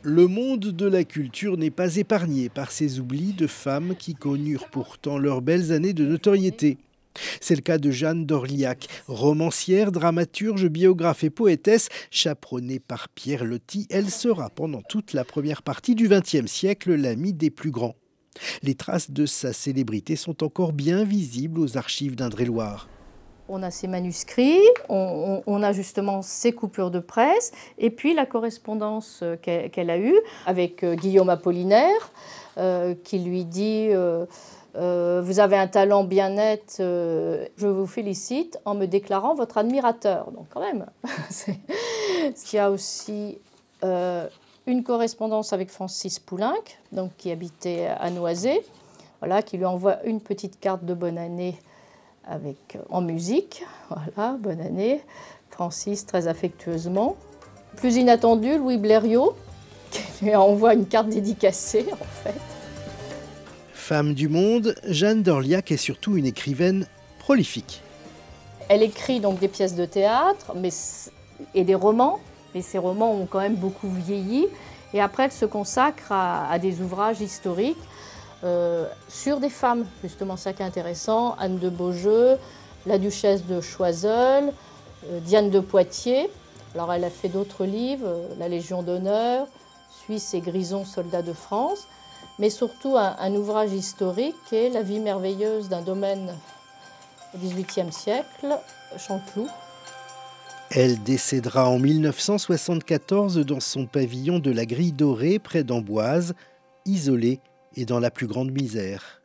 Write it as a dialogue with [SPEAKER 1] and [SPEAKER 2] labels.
[SPEAKER 1] Le monde de la culture n'est pas épargné par ces oublis de femmes qui connurent pourtant leurs belles années de notoriété. C'est le cas de Jeanne d'Orliac, romancière, dramaturge, biographe et poétesse. Chaperonnée par Pierre Loti, elle sera pendant toute la première partie du XXe siècle l'amie des plus grands. Les traces de sa célébrité sont encore bien visibles aux archives d'Indre-et-Loire.
[SPEAKER 2] On a ses manuscrits, on a justement ses coupures de presse, et puis la correspondance qu'elle a eue avec Guillaume Apollinaire, qui lui dit vous avez un talent bien net, je vous félicite en me déclarant votre admirateur. Donc quand même, il y a aussi une correspondance avec Francis Poulenc, donc, qui habitait à Noisy, voilà, qui lui envoie une petite carte de bonne année en musique. Voilà, bonne année, Francis, très affectueusement. Plus inattendu, Louis Blériot, qui lui envoie une carte dédicacée, en fait.
[SPEAKER 1] Femme du monde, Jeanne d'Orliac est surtout une écrivaine prolifique.
[SPEAKER 2] Elle écrit donc des pièces de théâtre et des romans, mais ces romans ont quand même beaucoup vieilli. Et après, elle se consacre à des ouvrages historiques sur des femmes, justement, ça qui est intéressant. Anne de Beaujeu, la duchesse de Choiseul, Diane de Poitiers. Alors elle a fait d'autres livres, La Légion d'honneur, Suisse et Grison, soldats de France, mais surtout un ouvrage historique qui est La vie merveilleuse d'un domaine au XVIIIe siècle, Chanteloup.
[SPEAKER 1] Elle décédera en 1974 dans son pavillon de la Grille Dorée, près d'Amboise, isolée et dans la plus grande misère.